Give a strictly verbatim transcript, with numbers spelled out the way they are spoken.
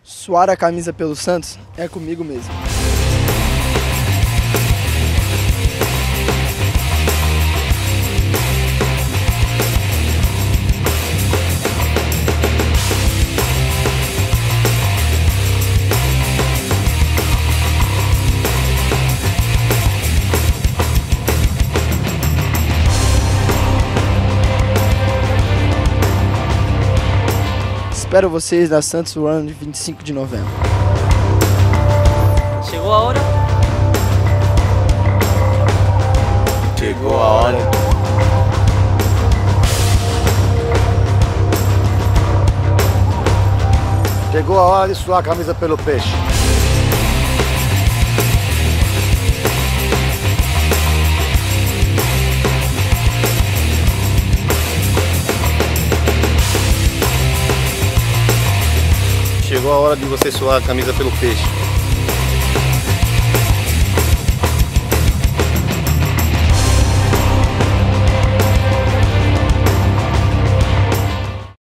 Suar a camisa pelo Santos é comigo mesmo. Espero vocês na Santos Run de vinte e cinco de novembro. Chegou a hora? Chegou a hora. Chegou a hora de suar a camisa pelo peixe. Chegou a hora de você suar a camisa pelo peixe.